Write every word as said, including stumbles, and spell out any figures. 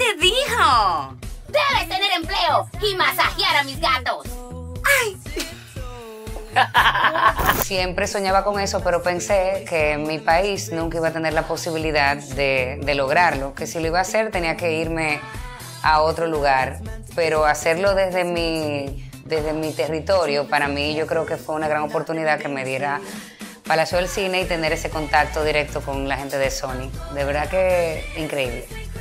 te dijo? Debes tener empleo y masajear a mis gatos. ¡Ay! Siempre soñaba con eso, pero pensé que en mi país nunca iba a tener la posibilidad de, de lograrlo, que si lo iba a hacer tenía que irme a otro lugar, pero hacerlo desde mi, desde mi territorio, para mí yo creo que fue una gran oportunidad que me diera Palacio del Cine y tener ese contacto directo con la gente de Sony. De verdad que increíble.